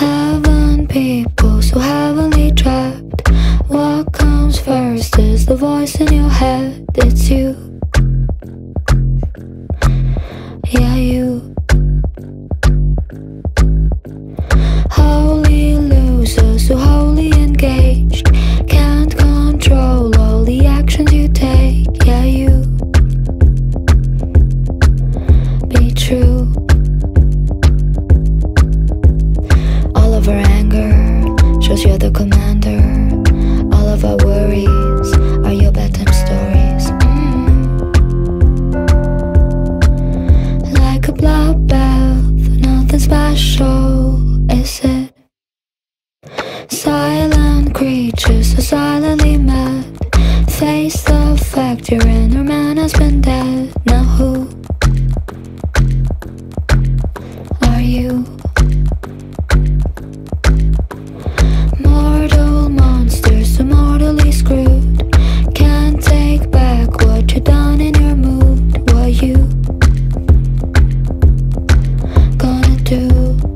Heaven people so heavenly trapped. What comes first is the voice in your head. It's you. Yeah, you. Holy loser, so wholly engaged. Can't control all the actions you take. Yeah, you. Be true. All of our anger shows you're the commander. All of our worries are your bedtime stories. Like a bloodbath, nothing special, is it? Silent creatures so silently mad. Face the fact your inner man has been dead. Now who are you? Mortal monsters so mortally screwed. Can't take back what you done in your mood. What you gonna do?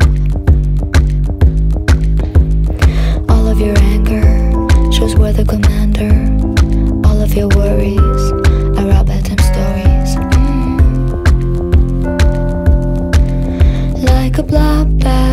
All of your anger shows we're the commander. All of your worries are our bedtime stories. Like a bloodbath,